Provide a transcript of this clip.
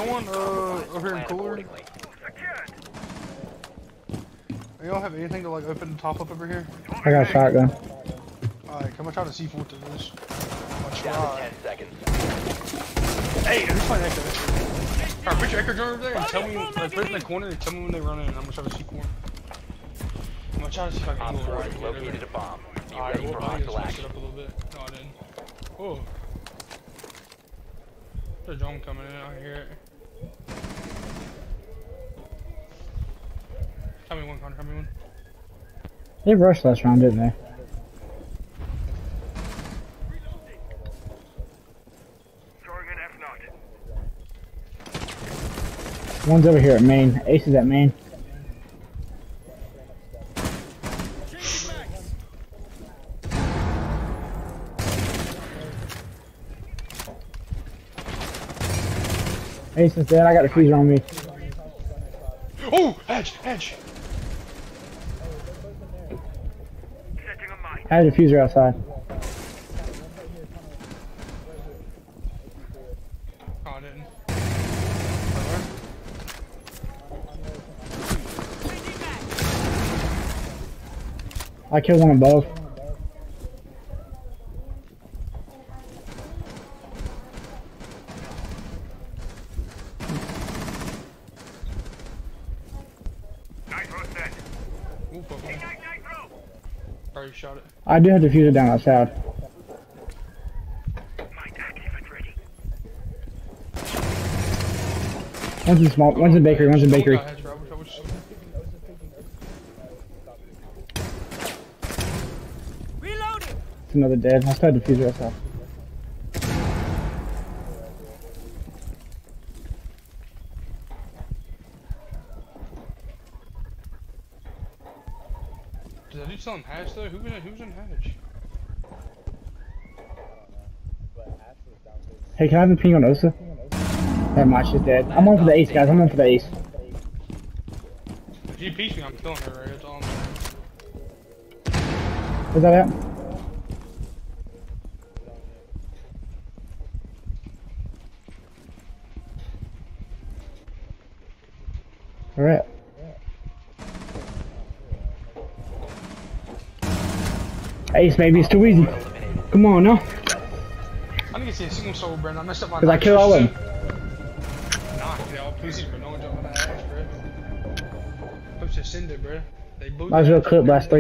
one over here in cooler? Y'all have anything to like open the top up over here? I got a shotgun. Alright, come on, try to C4 to this. Down to 10 seconds. Hey, who's playing Echo? Alright, put your Echo drone over there and tell me, like, put it in the corner and tell me when they run in. I'm gonna try to C4. I'm gonna try to see if I can Op pull it 4 right has located a bomb. Be Alright, ready for hostile switch it action. up a little bit. No, I didn't. Oh. There's a drone coming in, I hear it. Tell me one, Connor, tell me one. They rushed last round, didn't they? One's over here at main. Ace is at main. Ace is dead. I got the freezer on me. Oh! Edge! Edge! I had a diffuser outside. Oh, I didn't. I killed one above. Ooh, already shot it. I do have diffuser down outside. One's in small. One's in bakery. One's in bakery. It's another dead. I still had diffuser outside. Did that dude still in hatch though? Who's in hatch? Hey, can I have a ping on Osa? That match is dead. I'm on for the ace, guys. I'm on for the ace. If you piece me, I'm killing her, right? That's all I'm saying. Where's that at? Alright. Ace, baby, it's too easy. Come on, no. I didn't get to see a single soul, Brandon. I messed up my. Cause I killed all of them. Nah, y'all pussies, bro. No one jumped on that ass, bro. Supposed to send it, bro. They booted. Might as well clip last 3.